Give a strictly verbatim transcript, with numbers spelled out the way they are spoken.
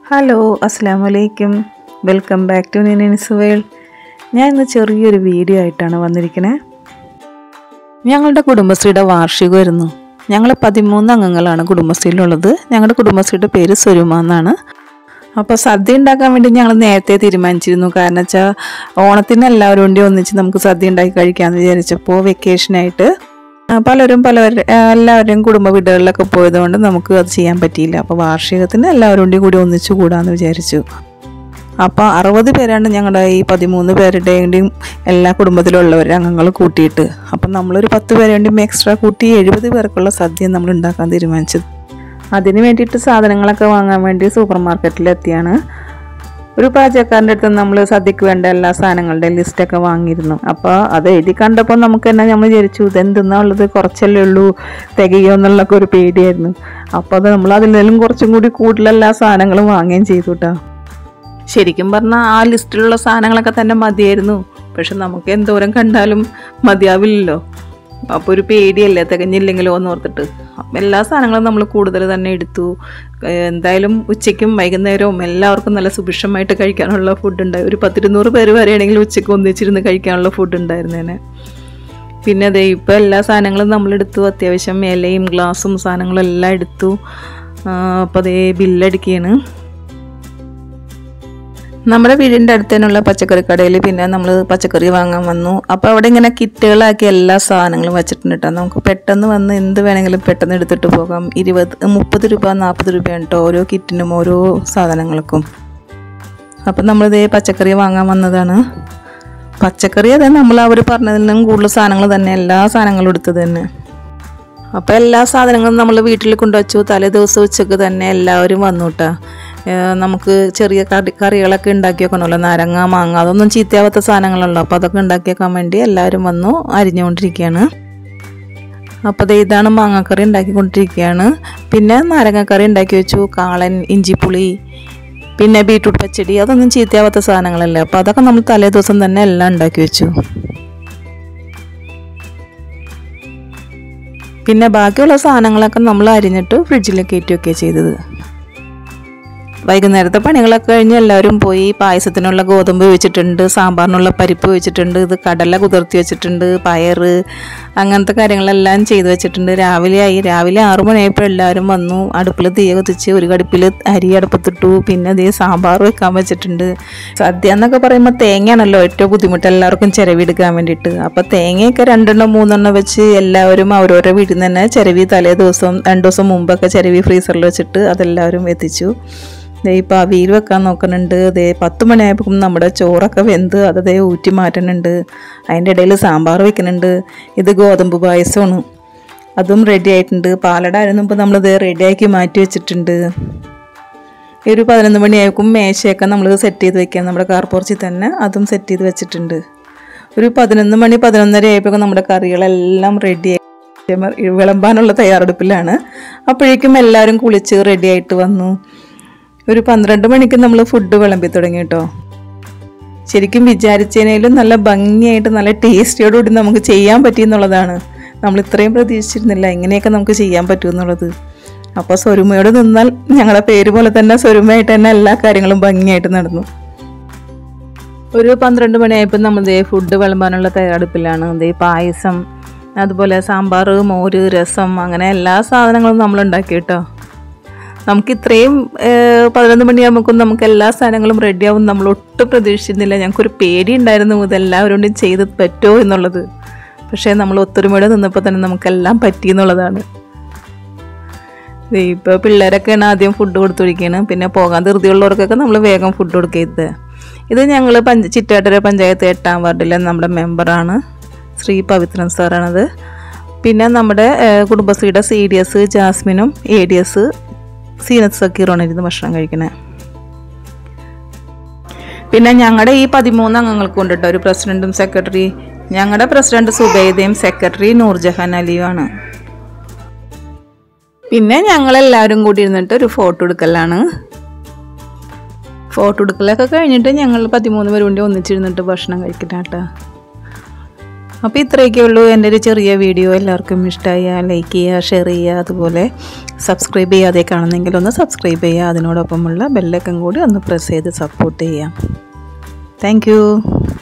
Hello അസ്സലാമു അലൈക്കും welcome back to Ninin's world. ഞാൻ ഇന്ന് ചെറിയൊരു വീഡിയോ ആയിട്ടാണ് വന്നിരിക്കുന്നത്. ഞങ്ങളുടെ കുടുംബശ്രീയുടെ വാർഷികമായിരുന്നു. ഞങ്ങൾ പതിമൂന്ന് അംഗങ്ങളാണ് കുടുംബശ്രീയിലുള്ളത്. ഞങ്ങളുടെ കുടുംബശ്രീയുടെ പേര് സ്വരുമ എന്നാണ്. അപ്പോൾ സദ്യ ഉണ്ടാക്കാൻ വേണ്ടി ഞങ്ങൾ നേരത്തെ തീരുമാനിച്ചിരുന്നു. കാരണം വെച്ചാൽ ഓണത്തിന് എല്ലാവരും വേണ്ടി ഒന്നിച്ച് നമുക്ക് സദ്യ ഉണ്ടാക്കി കഴിക്കാമെന്ന് വിചാരിച്ചപ്പോൾ വെക്കേഷനായിട്ട് പലരും പലവരും എല്ലാവരുടെയും കുടുംബ വീടുകളിലൊക്കെ പോയതുകൊണ്ട് നമുക്ക് അത് ചെയ്യാൻ പറ്റിയില്ല. അപ്പോൾ വാർഷികത്തിന് എല്ലാവരും കൂടി ഒന്നിച്ചു കൂടാമെന്ന് വിചാരിച്ചു. അപ്പോൾ അറുപത് പേരാണ് ഞങ്ങളുടെ ഈ പതിമൂന്ന് പേരുടെയും എല്ലാ കുടുംബത്തിലുള്ളവർ അംഗങ്ങൾ കൂട്ടിയിട്ട്. അപ്പം നമ്മളൊരു പത്ത് പേരെ വേണ്ടിയും എക്സ്ട്രാ കൂട്ടി എഴുപത് പേർക്കുള്ള സദ്യ നമ്മൾ ഉണ്ടാക്കാൻ തീരുമാനിച്ചത്. അതിന് വേണ്ടിയിട്ട് സാധനങ്ങളൊക്കെ വാങ്ങാൻ വേണ്ടി സൂപ്പർ മാർക്കറ്റിലെത്തിയാണ്. ഒരു പാചകക്കാരൻ്റെ അടുത്ത് നമ്മൾ സദ്യക്ക് വേണ്ട എല്ലാ സാധനങ്ങളുടെയും ലിസ്റ്റൊക്കെ വാങ്ങിയിരുന്നു. അപ്പോൾ അത് എഴുതി കണ്ടപ്പോൾ നമുക്ക് തന്നെ നമ്മൾ വിചാരിച്ചു ഇതെന്തെന്നാ ഉള്ളത്, കുറച്ചല്ലേ ഉള്ളൂ, തികയോ എന്നുള്ളൊക്കെ ഒരു പേടിയായിരുന്നു. അപ്പോൾ അത് നമ്മൾ അതിലും കുറച്ചും കൂടി കൂടുതൽ എല്ലാ സാധനങ്ങളും വാങ്ങുകയും ചെയ്തു കേട്ടോ. ശരിക്കും പറഞ്ഞാൽ ആ ലിസ്റ്റിലുള്ള സാധനങ്ങളൊക്കെ തന്നെ മതിയായിരുന്നു. പക്ഷെ നമുക്ക് എന്തോരം കണ്ടാലും മതിയാവില്ലല്ലോ. അപ്പോൾ ഒരു പേടിയല്ലേ തികഞ്ഞില്ലെങ്കിലോ എന്ന് ഓർത്തിട്ട് എല്ലാ സാധനങ്ങളും നമ്മൾ കൂടുതൽ തന്നെ എടുത്തു. എന്തായാലും ഉച്ചയ്ക്കും വൈകുന്നേരവും എല്ലാവർക്കും നല്ല സുഭിക്ഷമായിട്ട് കഴിക്കാനുള്ള ഫുഡ് ഉണ്ടായി. ഒരു പത്തിരുന്നൂറ് പേര് വരെയാണെങ്കിൽ ഉച്ചയ്ക്ക് ഒന്നിച്ചിരുന്ന് കഴിക്കാനുള്ള ഫുഡ് ഉണ്ടായിരുന്നേനെ. പിന്നെ അതെ ഇപ്പോൾ എല്ലാ സാധനങ്ങളും നമ്മളെടുത്തു. അത്യാവശ്യം ഇലയും ഗ്ലാസും സാധനങ്ങളും എല്ലാം എടുത്തു. അപ്പോൾ അതേ ബില്ലടിക്കുകയാണ്. നമ്മുടെ വീടിൻ്റെ അടുത്ത് തന്നെയുള്ള പച്ചക്കറി കടയിൽ പിന്നെ നമ്മൾ പച്ചക്കറി വാങ്ങാൻ വന്നു. അപ്പോൾ അവിടെ ഇങ്ങനെ കിറ്റുകളാക്കി എല്ലാ സാധനങ്ങളും വെച്ചിട്ടുണ്ട് കേട്ടോ. നമുക്ക് പെട്ടെന്ന് വന്ന് എന്ത് വേണമെങ്കിലും പെട്ടെന്ന് എടുത്തിട്ട് പോകാം. ഇരുപത് മുപ്പത് രൂപ നാൽപ്പത് രൂപയാണ് കേട്ടോ ഓരോ കിറ്റിനും ഓരോ സാധനങ്ങൾക്കും. അപ്പം നമ്മളിതേ പച്ചക്കറി വാങ്ങാൻ വന്നതാണ്. പച്ചക്കറി അതെ നമ്മൾ അവർ പറഞ്ഞതിനും കൂടുതൽ സാധനങ്ങൾ തന്നെ, എല്ലാ സാധനങ്ങളും എടുത്തത് തന്നെ. അപ്പോൾ എല്ലാ സാധനങ്ങളും നമ്മൾ വീട്ടിൽ കൊണ്ടുവച്ചു. തലേ ദിവസം ഉച്ചക്ക് തന്നെ എല്ലാവരും വന്നു കേട്ടോ. നമുക്ക് ചെറിയ കറി കറികളൊക്കെ ഉണ്ടാക്കി വെക്കണമല്ലോ, നാരങ്ങ മാങ്ങ അതൊന്നും ചീത്തയാവാത്ത സാധനങ്ങളുള്ളൂ. അപ്പോൾ അതൊക്കെ ഉണ്ടാക്കി വെക്കാൻ വേണ്ടി എല്ലാവരും വന്നു അരിഞ്ഞുകൊണ്ടിരിക്കുകയാണ്. അപ്പോൾ അത് ഇതാണ് മാങ്ങാക്കറി ഉണ്ടാക്കിക്കൊണ്ടിരിക്കുകയാണ്. പിന്നെ നാരങ്ങക്കറി ഉണ്ടാക്കി വെച്ചു, കാളൻ, ഇഞ്ചിപ്പുളി, പിന്നെ ബീട്രൂട്ട് പച്ചടി, അതൊന്നും ചീത്തയാവാത്ത സാധനങ്ങളല്ലേ. അപ്പോൾ അതൊക്കെ നമ്മൾ തലേ ദിവസം തന്നെ എല്ലാം ഉണ്ടാക്കി വെച്ചു. പിന്നെ ബാക്കിയുള്ള സാധനങ്ങളൊക്കെ നമ്മൾ അരിഞ്ഞിട്ട് ഫ്രിഡ്ജിൽ കയറ്റി വെക്കുകയാണ് ചെയ്തത്. വൈകുന്നേരത്തെ പണികളൊക്കെ കഴിഞ്ഞ് എല്ലാവരും പോയി. പായസത്തിനുള്ള ഗോതമ്പ് വെച്ചിട്ടുണ്ട്, സാമ്പാറിനുള്ള പരിപ്പ് വെച്ചിട്ടുണ്ട്, ഇത് കടല കുതിർത്തി വെച്ചിട്ടുണ്ട്, പയർ, അങ്ങനത്തെ കാര്യങ്ങളെല്ലാം ചെയ്ത് വെച്ചിട്ടുണ്ട്. രാവിലെ ആയി. രാവിലെ ആറു മണിയായപ്പോൾ എല്ലാവരും വന്നു. അടുപ്പിൽ തീ കത്തിച്ച് ഒരു കടുപ്പിൽ അരി അടുപ്പത്തിട്ടു. പിന്നെ അതേ സാമ്പാർ വെക്കാൻ വെച്ചിട്ടുണ്ട്. സദ്യ എന്നൊക്കെ പറയുമ്പോൾ തേങ്ങയാണല്ലോ ഏറ്റവും ബുദ്ധിമുട്ട് എല്ലാവർക്കും ചിരവിയെടുക്കാൻ വേണ്ടിയിട്ട്. അപ്പോൾ തേങ്ങയൊക്കെ രണ്ടെണ്ണം മൂന്നെണ്ണം വെച്ച് എല്ലാവരും അവരോരോ വീട്ടിൽ നിന്ന് തന്നെ ചിരവി തലേ ദിവസം രണ്ട് ദിവസം മുമ്പൊക്കെ ചിരവി ഫ്രീസറിൽ വെച്ചിട്ട് അതെല്ലാവരും എത്തിച്ചു. ഇപ്പോൾ അവിയൽ വെക്കാൻ നോക്കുന്നുണ്ട്. അതേ പത്ത് മണിയായപ്പോൾ നമ്മുടെ ചോറൊക്കെ വെന്ത് അതേ ഊറ്റി മാറ്റുന്നുണ്ട്. അതിൻ്റെ ഇടയിൽ സാമ്പാർ വെക്കുന്നുണ്ട്. ഇത് ഗോതമ്പ് പായസമാണ്, അതും റെഡി ആയിട്ടുണ്ട്. പാലട ആയിരുന്നു ഇപ്പോൾ നമ്മളിത് റെഡിയാക്കി മാറ്റി വെച്ചിട്ടുണ്ട്. ഒരു പതിനൊന്ന് മണിയായിരിക്കും മേശയൊക്കെ നമ്മൾ സെറ്റ് ചെയ്ത് വെക്കാം. നമ്മുടെ കാർപോർച്ചിൽ തന്നെ അതും സെറ്റ് ചെയ്ത് വെച്ചിട്ടുണ്ട്. ഒരു പതിനൊന്ന് മണി പതിനൊന്നര ആയപ്പോഴേക്കും നമ്മുടെ കറികളെല്ലാം റെഡിയായി വിളമ്പാനുള്ള തയ്യാറെടുപ്പിലാണ്. അപ്പോഴേക്കും എല്ലാവരും കുളിച്ച് റെഡിയായിട്ട് വന്നു. ഒരു പന്ത്രണ്ട് മണിക്ക് നമ്മൾ ഫുഡ് വിളമ്പി തുടങ്ങി കേട്ടോ. ശരിക്കും വിചാരിച്ചതിനേലും നല്ല ഭംഗിയായിട്ട് നല്ല ടേസ്റ്റിയോടുകൂടി നമുക്ക് ചെയ്യാൻ പറ്റിയെന്നുള്ളതാണ്. നമ്മൾ ഇത്രയും പ്രതീക്ഷിച്ചിരുന്നില്ല ഇങ്ങനെയൊക്കെ നമുക്ക് ചെയ്യാൻ പറ്റുമെന്നുള്ളത്. അപ്പോൾ സ്വരുമയോട് നിന്നാൽ ഞങ്ങളുടെ പേര് പോലെ തന്നെ സ്വരുമയായിട്ട് തന്നെ എല്ലാ കാര്യങ്ങളും ഭംഗിയായിട്ട് നടന്നു. ഒരു പന്ത്രണ്ട് മണിയായപ്പോൾ നമ്മൾ ദേ ഫുഡ് വിളമ്പാനുള്ള തയ്യാറെടുപ്പിലാണ്. ദേ പായസം, അതുപോലെ സാമ്പാർ, മോര്, രസം, അങ്ങനെ എല്ലാ സാധനങ്ങളും നമ്മൾ ഉണ്ടാക്കി കേട്ടോ. നമുക്ക് ഇത്രയും പതിനൊന്ന് മണിയാകുമ്പോൾ നമുക്ക് എല്ലാ സാധനങ്ങളും റെഡിയാവും നമ്മൾ ഒട്ടും പ്രതീക്ഷിച്ചിരുന്നില്ല. ഞങ്ങൾക്കൊരു പേടി ഉണ്ടായിരുന്നു ഇതെല്ലാവരും കൂടി ചെയ്ത് പറ്റുമോ എന്നുള്ളത്. പക്ഷേ നമ്മൾ ഒത്തൊരുമയോടെ നിന്നപ്പോൾ തന്നെ നമുക്കെല്ലാം പറ്റിയെന്നുള്ളതാണ്. ഇപ്പോൾ പിള്ളേരൊക്കെയാണ് ആദ്യം ഫുഡ് കൊടുത്തൊഴിക്കുകയാണ്. പിന്നെ പോകാൻ ധൃതിയുള്ളവർക്കൊക്കെ നമ്മൾ വേഗം ഫുഡ് കൊടുക്കരുത്. ഇത് ഞങ്ങൾ പഞ്ച ചിറ്റാറ്റൂർ പഞ്ചായത്ത് എട്ടാം വാർഡിലെ നമ്മുടെ മെമ്പറാണ്, ശ്രീ പവിത്രൻ സാറാണത്. പിന്നെ നമ്മുടെ കുടുംബശ്രീയുടെ സി ഡി എസ് ജാസ്മിനും എ ഡി എസ് സീനത്ത് സക്കീറാണ് ഇരുന്ന് ഭക്ഷണം കഴിക്കണേ. പിന്നെ ഞങ്ങളുടെ ഈ പതിമൂന്ന് അംഗങ്ങൾക്ക് കൊണ്ടിട്ട് ഒരു പ്രസിഡന്റും സെക്രട്ടറി. ഞങ്ങളുടെ പ്രസിഡന്റ് സുബൈദയും സെക്രട്ടറി നൂർജഹാൻ അലിയുമാണ്. പിന്നെ ഞങ്ങളെല്ലാവരും കൂടി ഇരുന്നിട്ട് ഒരു ഫോട്ടോ എടുക്കലാണ്. ഫോട്ടോ എടുക്കലൊക്കെ കഴിഞ്ഞിട്ട് ഞങ്ങൾ പതിമൂന്ന് പേര് കൊണ്ട് ഒന്നിച്ചിരുന്നിട്ട് ഭക്ഷണം കഴിക്കട്ടെ. അപ്പോൾ ഇത്രയൊക്കെ ഉള്ളൂ എൻ്റെ ഒരു ചെറിയ വീഡിയോ. എല്ലാവർക്കും ഇഷ്ടമായ ലൈക്ക് ചെയ്യുക, ഷെയർ ചെയ്യുക, അതുപോലെ സബ്സ്ക്രൈബ് ചെയ്യാതെ കാണുന്നെങ്കിൽ ഒന്ന് സബ്സ്ക്രൈബ് ചെയ്യുക. അതിനോടൊപ്പമുള്ള ബെല്ലൈക്കൺ കൂടി ഒന്ന് പ്രസ് ചെയ്ത് സപ്പോർട്ട് ചെയ്യാം. Thank U.